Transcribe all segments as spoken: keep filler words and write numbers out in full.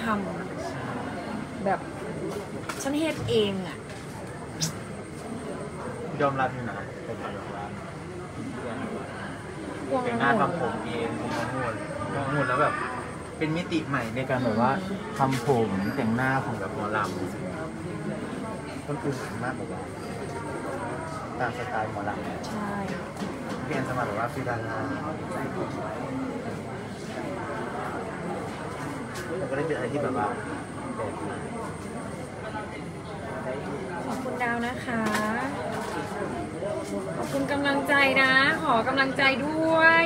ำแบบฉันเฮ็ดเองอ่ะยอมรับอยู่นะผมยอมรับเป็นงานทำผมเองผมมองหมดมองหมดแล้วแบบเป็นมิติใหม่ในการแบบว่าทำผมแต่งหน้าของแบบหมอลำคนอื่นมากกว่าตามสไตล์หมอลำใช่เปลี่ยนสมัครแบบว่าฟิลาลาแล้วก็ได้เป็นอะไรที่แบบว่าขอบคุณดาวนะคะขอบคุณกำลังใจนะขอกำลังใจด้วย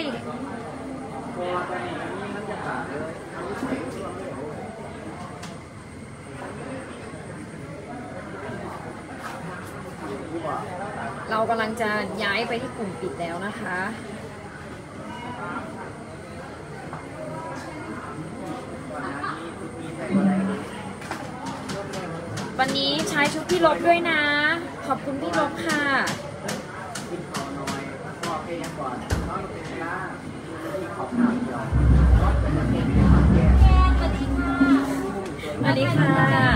เรากำลังจะย้ายไปที่กลุ่มปิดแล้วนะคะวันนี้ใช้ชุดพี่ลบด้วยนะขอบคุณพี่ลบค่ะสวัสดีค่ะ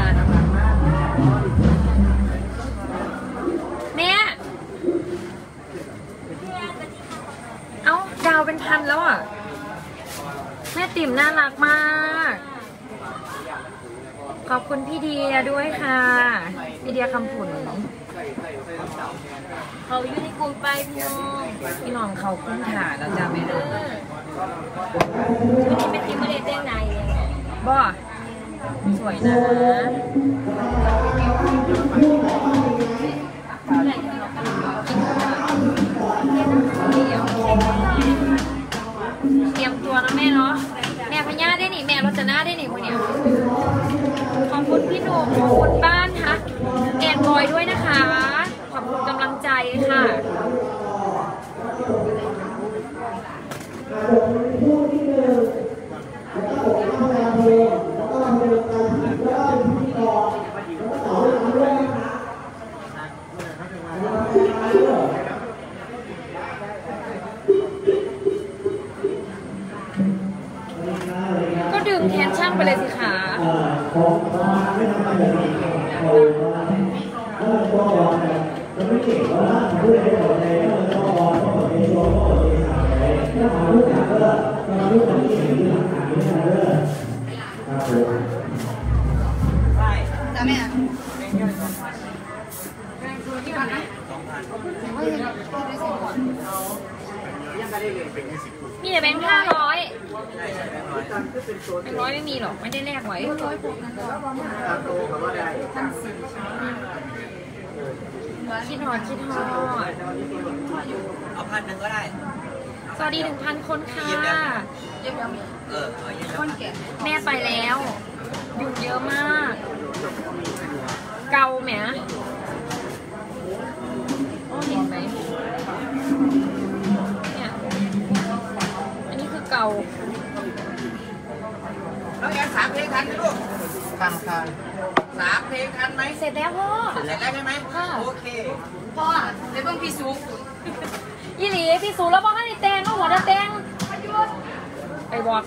แม่เอ้าดาวเป็นพันแล้วอ่ะแม่ติ๋มน่ารักมากขอบคุณพี่เดียด้วยค่ะพี่เดียคำผุนเขาอยู่ในกลุ่มไปพี่น้องพี่น้องเขาคุ้มถ่าเราจะไม่รู้วันนี้ไม่ทิ้งไม่ได้เต้นไหนบ่สวยนะเตรียมตัวนะแม่เนาะแม่พญาได้หนิแม่รจนาได้หนิพวกเนี้ยขอบคุณพี่หนุ่มขอบคุณบ้านฮักแอนบอยด้วยนะคะขอบคุณกำลังใจค่ะก็ดึงแทนช่างไปเลยสิคะจ้าแม่มีแต่แบงค์ห้าร้อยแบงค์ร้อยไม่มีหรอกไม่ได้แลกไว้คิดฮอดคิดฮอดเอาพันหนึ่งก็ได้สวัสดีหนึ่งพันคนค่ะเออแม่ไปแล้วหยุดเยอะมากเกาแหมโอ้เห็นไหมเนี่ยอันนี้คือเกาน้องแอนสามเพลงทันไหมลูกทันทันสามเพลงทันไหมเสร็จแล้วพ่อเสร็จแล้วใช่ไหมค่ะโอเคพ่อเดี๋ยวเพิ่งพี่ซูยี่หลีพี่ซูแล้วพ่อให้แตงก็หัวจะแตงไปบอก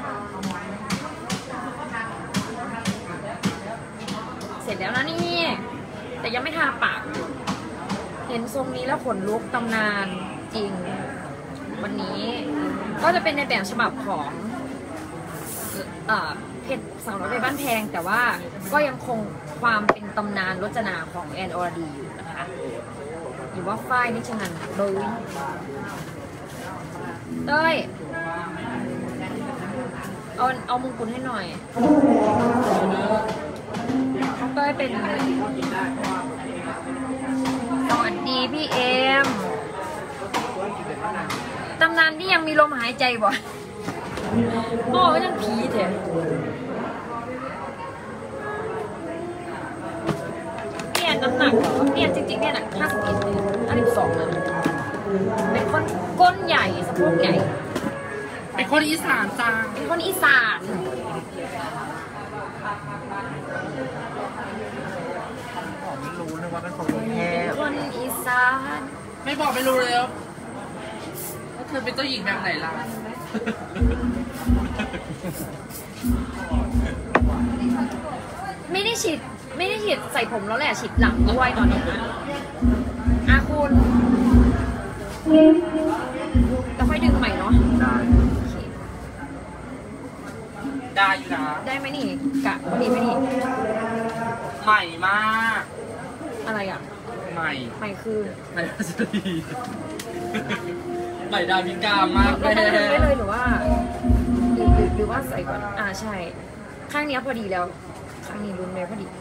เสร็จแล้วนะนี่แต่ยังไม่ทาปากเห็นทรงนี้แล้วขนลุกตำนานจริงวันนี้ก็จะเป็นในแบบฉบับของเพชรสาวน้อยเพชรบ้านแพงแต่ว่าก็ยังคงความเป็นตำนานรจนาของแอนอรดีอยู่นะคะหรือว่าฝ้ายนิชนันท์เบอร์เต้ยเอาเอามงกุฎให้หน่อยเต้ยเป็นสวัสดีพี่เอ็มตำนานที่ยังมีลมหายใจบ่พ่อก็ยังผีเถอะเนี่ยน้ำหนักเนี่ยจริงๆเนี่ยหนักห้าสิบเอ็ดเลยห้าสิบสองเลยเป็นคนก้นใหญ่สะโพกใหญ่เป็นคนอีสานจ้าเป็นคนอีสานไม่รู้นึกว่าเป็นคนกรุงเทพคนอีสานไม่บอกไม่รู้เลยก็คือเป็นเจ้าหญิงแบบไหนล่ะไม่ได้ฉีดไม่ได้ฉีดใส่ผมแล้วแหละฉีดหลังด้วยตอนนี้อาคุณแล้วค่อยดึงใหม่เนาะได้ได้อยู่นะได้ไหมนี่กะพอดีไหมนี่ใหม่มากอะไรอ่ะใหม่ใหม่คือใหม่พัสดีใหม่ดาวิกามากเราแม่ต้องดึงไว้เลยหรือว่าหรือหรือหรือว่าใส่ก่อนอ่าใช่ ข้างเนี้ยพอดีแล้วข้างนี้รุนเลยพอดี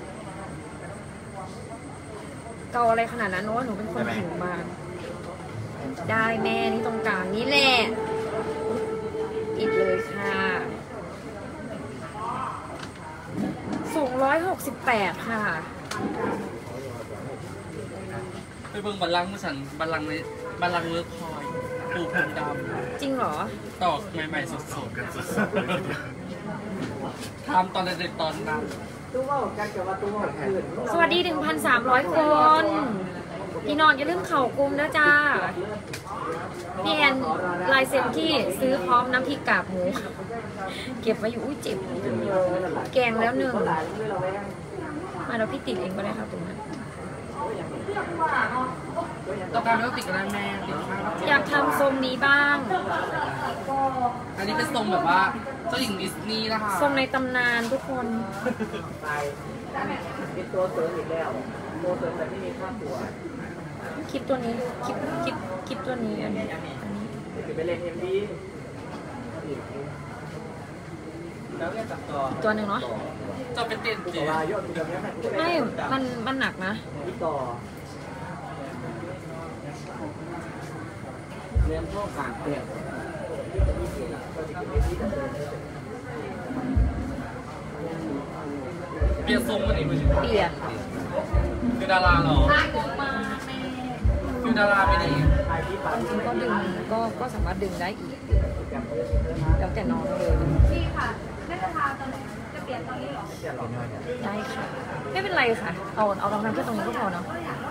เกาอะไรขนาดนั้นเนอะหนูเป็นคนผิวมากได้แม่นี่ตรงกลางนี่แหละปิดเลยค่ะสูงร้อยหกสิบแปดค่ะไปเบิ่งบัลลังก์มือฉันบัลลังก์ในบัลลังก์เวิร์คคอยปูพรมดจริงเหรอำตอกใหม่ๆสดๆกันสดๆทำตอนเด็กๆตอนนั้นสวัสดี หนึ่งพันสามร้อย คน พี่นอนอย่าลืมเข่ากลุ่มนะจ้าพี่แอนลายเซ็นที่ซื้อพร้อมน้ำพริกกากหมู เก็บไว้อยู่อุ้ยเจ็บ แกงแล้วหนึ่งมาเราพี่ติดเองก็ได้ครับตรงนั้นต้องการไม่ต้องติดกันได้แม่ติดข้างอยากทำทรงนี้บ้างอันนี้เป็นทรงแบบว่าเจ้าหญิงดิสนีย์นะคะทรงในตำนานทุกคนเป็นตัวเสริมอีกแล้วตัวเสริมแต่ไม่มีค่าตัวคลิปตัวนี้ คลิปคลิปคลิปตัวนี้อันนี้อันนี้จะไปเล่นเอ็มวีแล้วก็ตัดต่อตัวหนึ่งเนาะเจ้าเป็นเต้นจีวายอดตัวนี้ไม่ มัน มันหนักนะที่ต่อเรียนพวกการเปลี่ยนเปลี่ยนทรงมันอีกมือเปลี่ยนคือดาราเหรอคือดาราไม่ได้จริงๆก็ดึงก็ก็สามารถดึงได้อีกแล้วแต่น้องเลยพี่ค่ะไม่จะทาตอนไหนจะเปลี่ยนตอนนี้หรอได้ค่ะไม่เป็นไรค่ะเอาเอาลองทำแค่ตรงนี้ก็พอเนาะ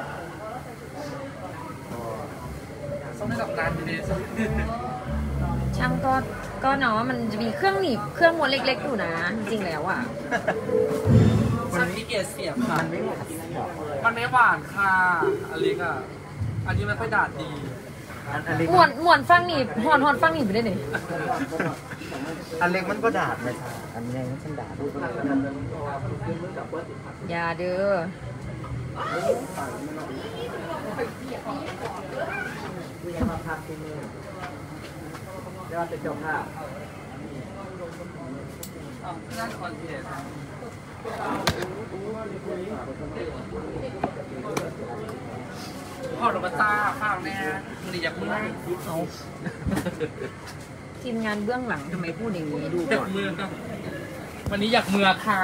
ต้องได้กับนานอยู่ดีช่างก็ก็เนาะมันจะมีเครื่องหนีบเครื่องม้วนเล็กๆอยู่นะจริงๆแล้วอ่ะช่างที่เกียรเสียบค่ะมันไม่หวานค่ะอลิกอ่ะอันนี้ไม่ค่อยดาดดีอันเล็กม้วนม้วนฟังหนีบหอนหอนฟังหนีบไปได้ไหนอันเล็กมันก็ดาดไหมคะอันใหญ่มันฉันดาดอย่าเด้อคุยกันมาพักที่นี่เดี๋ยวจะจบภาพอ๋อนั่นคอนเทนต์พ่อหนูมาตาข้าวแน่หนีอยากเมื่อยเอาทีมงานเบื้องหลังทำไมพูดอย่างนี้ดูอยาก่กอนเมื่อวันนี้อยากเมื่อค่ะ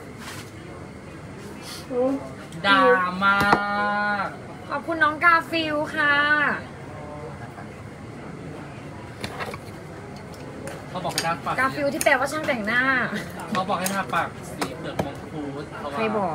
ดามากขอบคุณน้องกาฟิลค่ะเขาบอกให้ทาปากกาฟิลที่แปลว่าช่างแต่งหน้าเขาบอกให้ทาปากสีเปลือกมังคุดใครบอก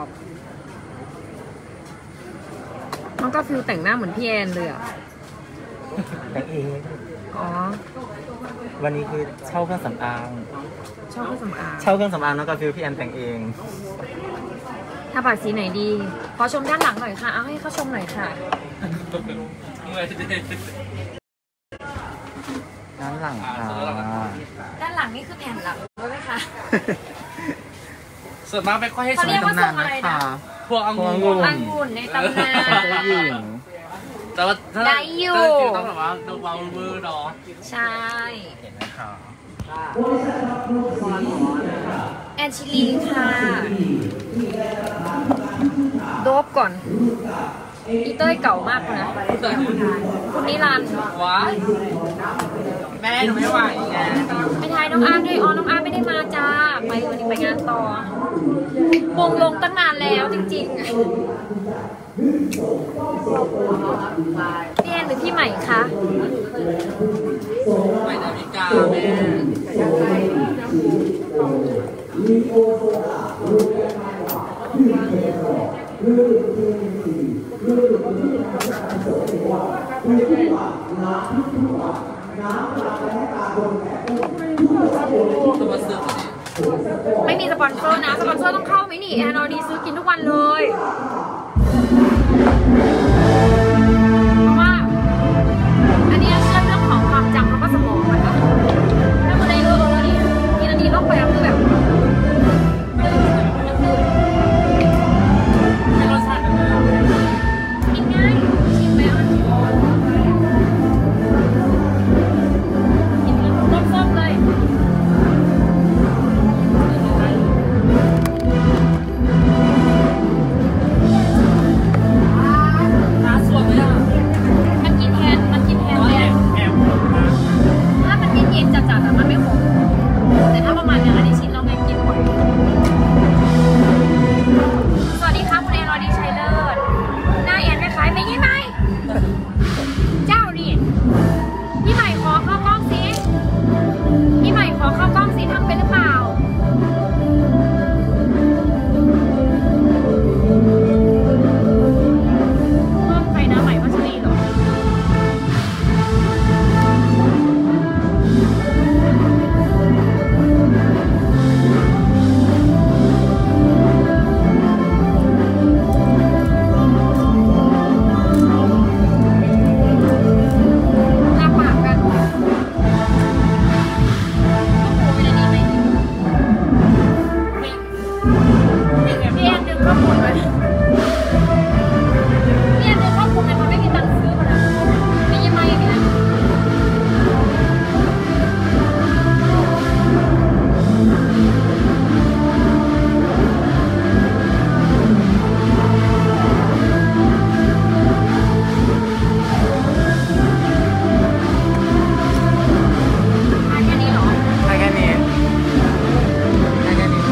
น้องกาฟิลแต่งหน้าเหมือนพี่แอนเลยอ่ะแต่งเองอ๋อวันนี้คือเช่าเครื่องสำอางชอบเครื่องสำอางเช่าเครื่องสำอางน้องกาฟิลพี่แอนแต่งเองถ้าปากสีไหนดี ขอชมด้านหลังหน่อยค่ะ เอาให้เขาชมหน่อยค่ะเมื่อยเด็ดด้านหลังค่ะด้านหลังนี่คือแผ่นหลังใช่ไหมคะส่วนมากไม่ค่อยให้เขาสเรีวย ยกว่าทรงอะไรนะพวกองุ่พวกองุ่นองุ่นในตำนานเจ้าหญิงแต่ว่าถ้าได้อยู่จริงๆต้องแบบว่าดูเบาเวอร์เนาะใช่เห็นนะคะแอนชิลีค่ะ โดบก่อน อีเต้ยเก่ามากเลยนะ คุณนิรันดร์ว้ายแม่หนูไม่ไหวไงไปทายน้องอาร์ตด้วยอ๋อน้องอาร์ตไม่ได้มาจ้า ไปวันนี้ไปงานต่อวงลงตั้งนานแล้วจริงๆพี่แอนหรือพี่ใหม่คะใหม่ดาวิกาแม่จะมาซื้อกันดิไม่มีสปอนเซอร์นะสปอนเซอร์ต้องเข้าไหมนี่แอนอดีซื้อกินทุกวันเลยเพราะว่าอันนี้เชื่อเรื่องของความจำแล้วก็สมองมันก็ถ้าคนใดเออแล้วนี่กินอันนี้ต้องไปคือแบบมีรสชาติเป็นไงกินง่ายชิมแล้วกินรสส้มเลยน้าสวยไหมอ่ะมันกินแทนมันกินแทนเลยถ้ามันเย็นๆจัดๆอะมันไม่ขมแต่ถ้าประมาณอย่างอันนี้ชิ้นเราไงกินหมดสวัสดีครับคุณแอนอดีชัยเลิศหน้าแอนคล้ายๆไม่ยี่ไหมเจ้านี่พี่ใหม่ขอเข้ากล้องสิพี่ใหม่ขอเข้ากล้องสิทำเป็นหรือเปล่าเพิ่มใครนะใหม่พัชรีเหรอหน้าปากกันต้องปูเป็นอันนี้ไหมไม่พี่แอนดึงข้อมูลไว้พี่แอนดึงข้อมูลไหมเขาไม่มีตังค์ซื้อมันอะไม่ยังไงอย่างเงี้ยทานแค่นี้เหรอใช่แค่นี้ใช่แค่นี้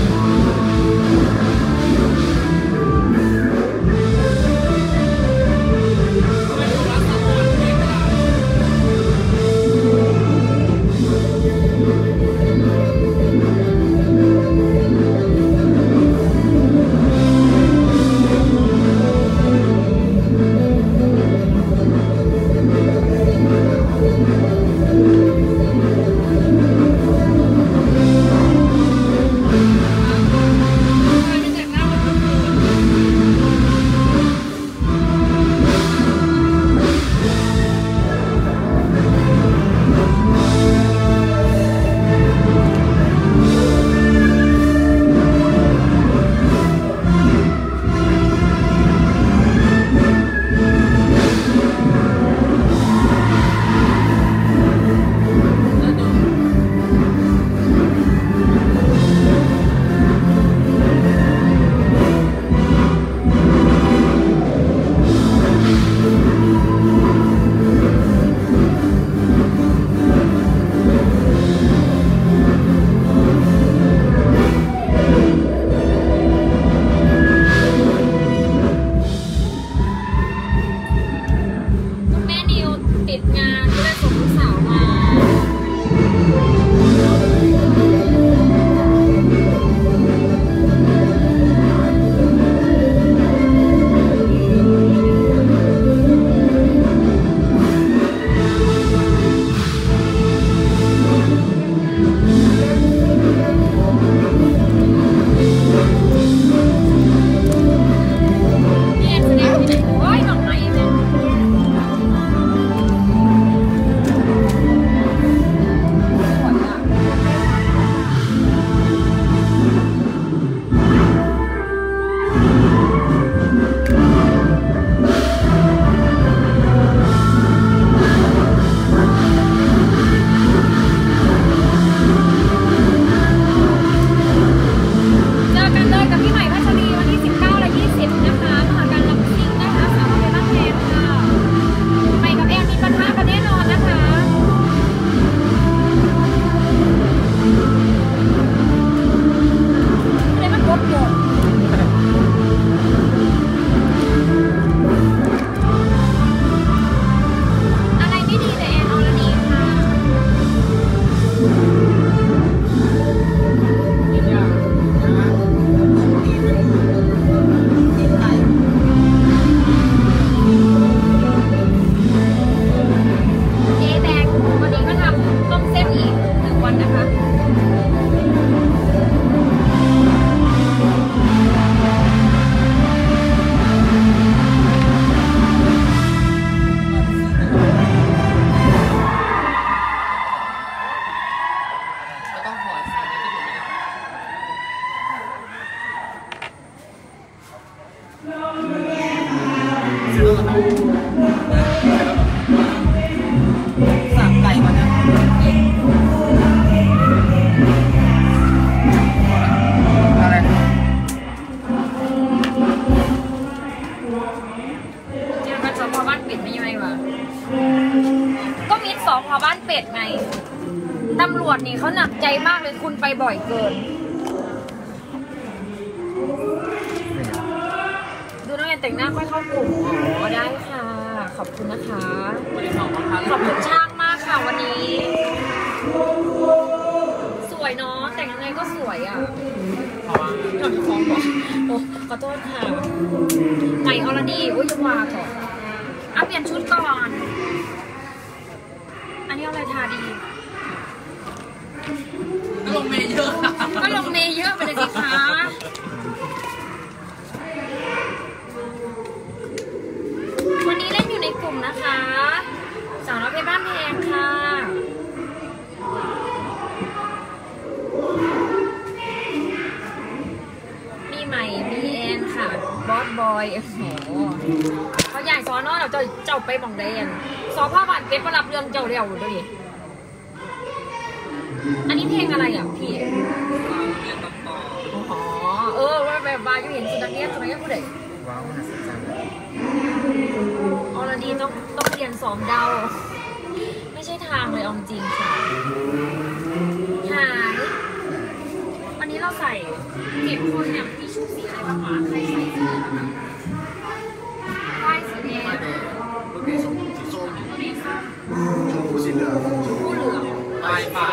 ไม่รู้ร้านสะอ่อนไม่ได้แม่นิวติดงานก็เลยส่งลูกสาวมา พี่แอนแสดงที่ไหนโอ้ยดอกไม้แม่พบ้านเป็ดไงตำรวจนี่เขาหนักใจมากเลยคุณไปบ่อยเกินดูน้องแอนแต่งหน้าค่อยเข้ากลุ่มอ๋อได้ค่ะขอบคุณนะคะขอบคุณช่างมากค่ะวันนี้สวยเนาะแต่งยังไงก็สวยอ่ะหย่อนคองบอกโอ้ขอโทษค่ะใหม่อรดีโอ้ยจะว่าก่อนอ่ะเปลี่ยนชุดก่อนอันนี้เอาอะไรทาดีก็ลงเมย์เยอะก็ลงเมย์เยอะไปเลยสิคะวันนี้เล่นอยู่ในกลุ่มนะคะสาวน้อยเพชรบ้านแพงค่ะมีใหม่มีแอนค่ะบอสบอยโอ้โหเขาใหญ่ซ้อนนอเราจะเจ้าไปมองได้ยันสอพ่อบ้านเป็ดมารับเรื่องเจ้าเร็วด้วยอันนี้เพลงอะไรอ่ะพี่อ๋อเออว่าแบบบาอยู่เห็นสุนัขเนี้ยสุนัขเนี้ยผู้ใดว้าวมหัศจรรย์ออลดีต้องต้องเรียนสองดาวไม่ใช่ทางเลยเอาจริงค่ะหายวันนี้เราใส่เก็บคนเนี่ยมีชุดสีอะไรบ้างวะใครใส่สีอะไรป้ายสีแดงรถเมล์สีส้มรถเมล์ส้มชมพูสีเหลืองชมพูเหลืองปลายฟ้า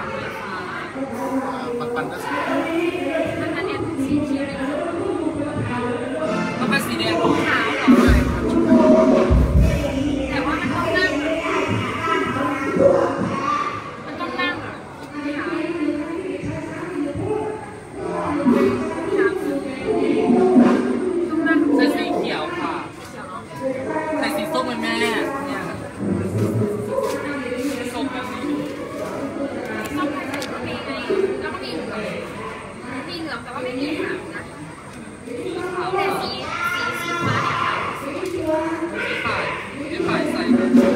ปันปันก็สีถ้างั้นเนี่ยสีเขียวเลยก็เป็นสีแดงขาวเหรอแต่ว่ามันต้องนั่งมันต้องนั่งอ่ะใส่สีเขียวค่ะใส่สีส้มไหมแม่เนี่ยส้มแบบนี้ส้มใส่ก็มีไงแล้วก็มีเหลืองมีเหลืองแต่ว่าไม่มีขาวนะแต่สีสีสีฟ้าเนี่ยขาวสวยไม่ขายไม่ขายใส่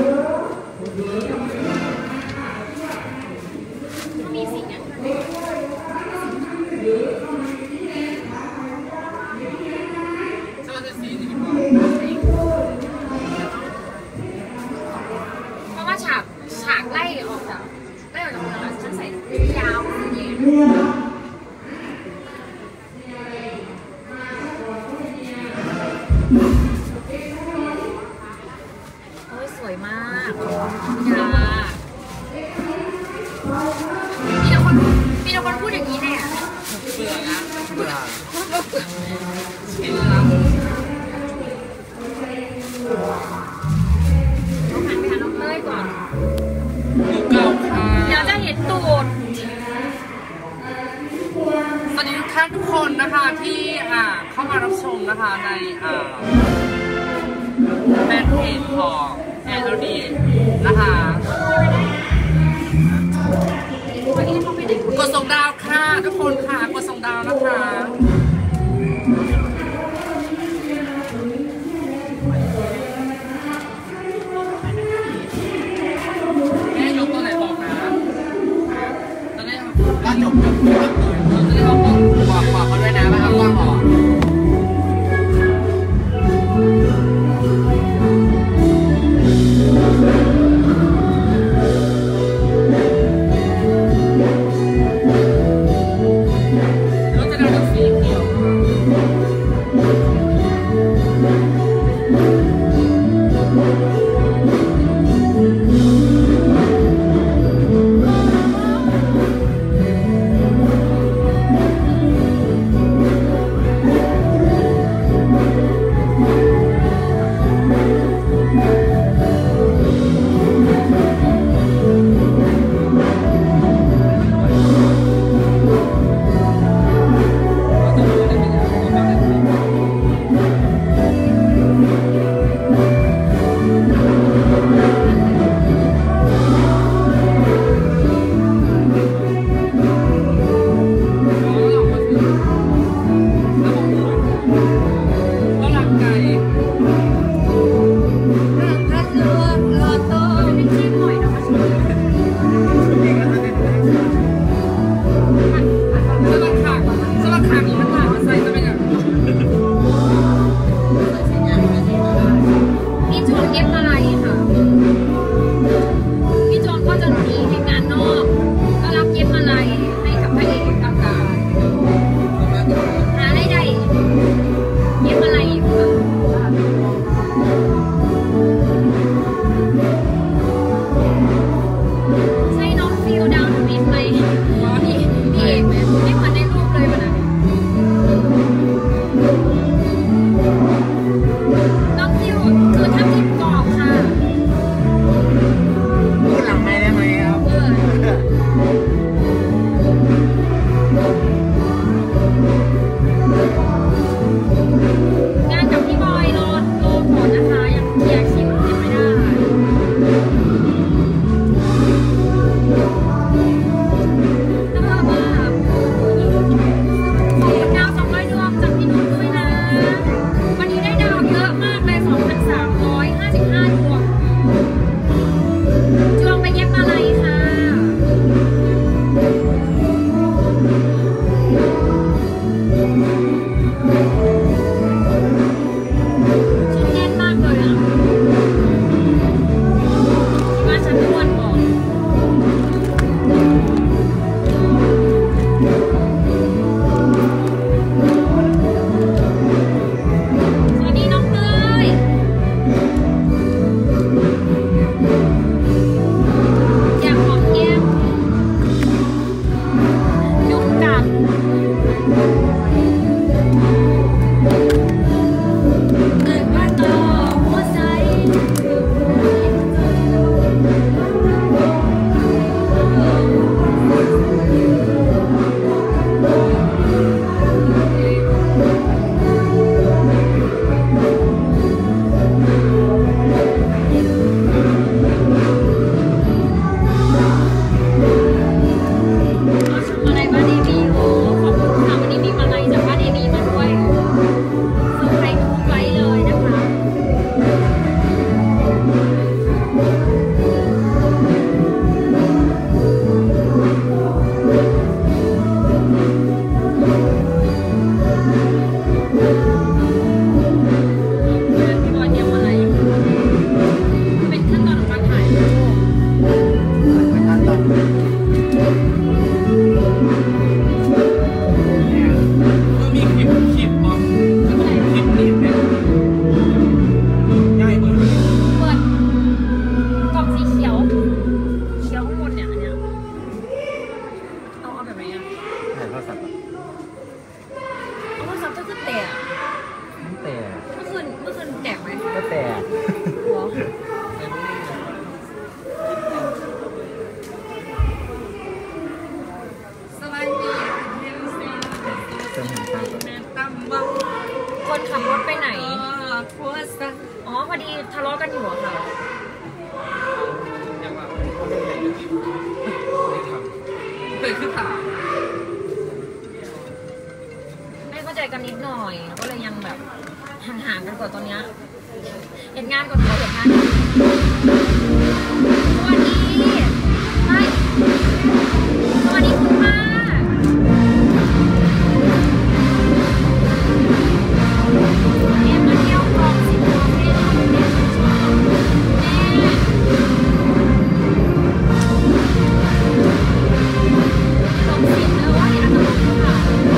ก็มีสีเนี่ยจะว่าจะสีนี้ดีกว่าเพราะว่าฉากฉากไล่ออกจากไล่ออกจากเมืองฉันใส่ยาวสีแดงโอ้ยสวยมากยามีแต่คนมีแต่คนพูดอย่างนี้เนี่ยเบื่อนะเบื่อเห็นแล้วต้องหันไปหาน้องเต้ยก่อนดูเก่าค่ะเดี๋ยวจะเห็นตูดสวัสดีทุกท่านทุกคนนะคะที่อ่าเข้ามารับชมนะคะในอ่าแฟนเพจของแอนโทนีนะคะกดส่งดาวค่ะทุกคนค่ะกดส่งดาวนะคะแม่ยกตัวไหนบอกนะจะได้ถ้าจบจบจะได้เอาบอกบอกบอกเขาด้วยนะว่าเอากล้องออกม้วนบอกสวัสดีน้องเต้ยอยากหอมแก้มยุงกัดเกิดมาต่อหัวใจอะไรบ้านเอมี่โอ้ขอบคุณค่ะวันนี้มีมาลัยจากบ้านเอมี่มาด้วยเซอร์ไพรส์ทุกไลฟ์เลยนะคะพี่บอยเตรียมอะไรเป็นขั้นตอนของการถ่ายรูปเป็นขั้นตอนมันมีคลิปคลิปมั้งคลิปนี้เนี่ยง่ายมากเลยเปิดกล่องสีเขียวเขียวข้างบนเนี่ยอันเนี้ยเอาเอาแบบไหนอ่ะถ่ายโทรศัพท์อะเอาโทรศัพท์ก็คือแตกตั้งแต่เมื่อคืนเมื่อคืนแตกไหมก็แต่หัวสบายดีเรียนสิเติมหันตาก่อนแม่ตั้มบ้างคนขับรถไปไหนทัวร์สักอ๋อพอดีทะเลาะกันอยู่อะค่ะอย่างว่าเคยขึ้นถามไม่เข้าใจกันนิดหน่อยแล้วก็เลยยังแบบห่างๆกันกว่าตอนเนี้ยเห็นงานก่อนเขาเห็นงานก่อนสวัสดีไม่สวัสดีคุณป้าเอ็มมาเที่ยวกองสิบโมงเย็นแม่ชอบแม่ลงสิบเลยว่าอย่าทะเลาะกันค่ะ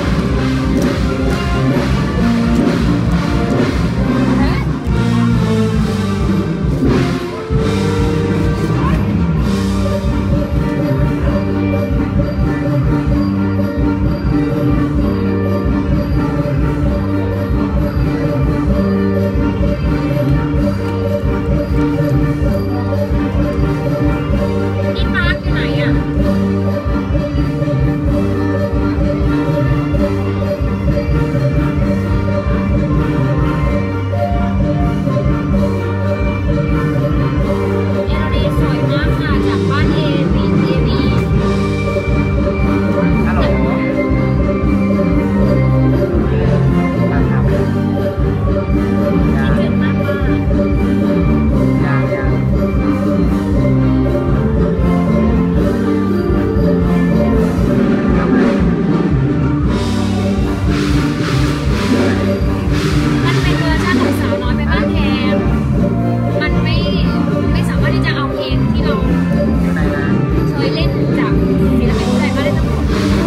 นี่มาร์คอยู่ไหนอ่ะเอลดีสวยมากค่ะจากบ้านเอวีเอวีฮัลโหลยังครับคิดถึงมากมากยังยังมันเป็นเวอร์ชันของสาวน้อยไปบ้านแทนมันไม่ไม่สามารถที่จะเอาเพลงที่เราอยู่ไหนนะเคยเล่นจากศิลปินไทยมาได้ทั้งหมด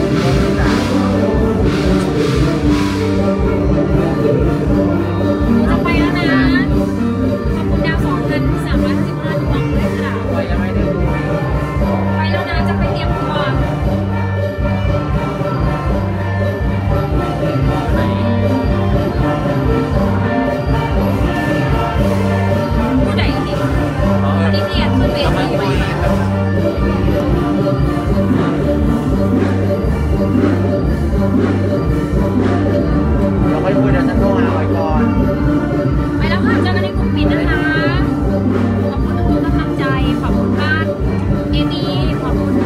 หนูจะไปแล้วนะ ขอบคุณดาวสองพันสามร้อยห้าสิบห้าดวงด้วยค่ะก็ยังไม่ได้ดูไปแล้วนะจะไปเตรียมตัวไหนผู้ใดอีกอ๋อที่เรียนขึ้นเวทีไปเราค่อยคุยเดี๋ยวฉันโทรหาไว้ก่อนไปแล้วค่ะเจอกันในกลุ่มปิดนะคะ ขอบคุณทุกกำลังใจ ขอบคุณบ้านเอมีขอบคุณ